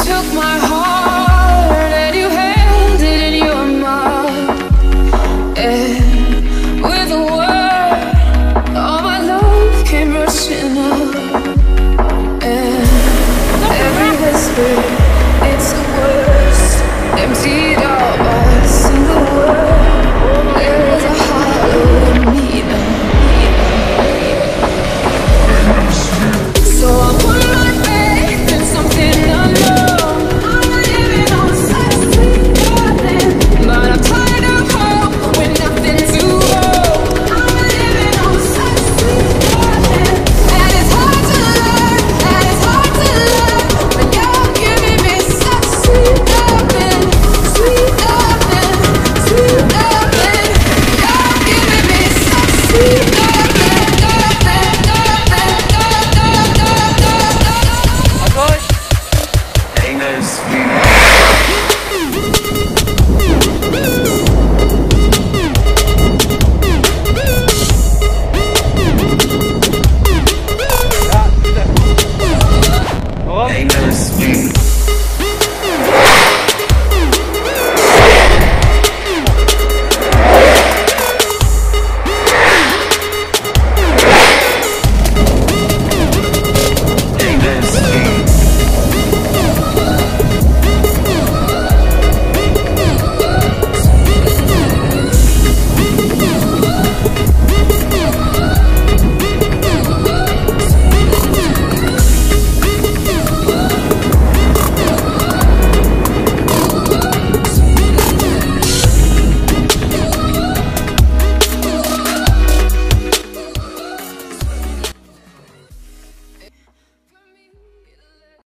took my heart and you held it in your mouth. And with a word, all my love came rushing out. And every whisper, it's the worst. Empty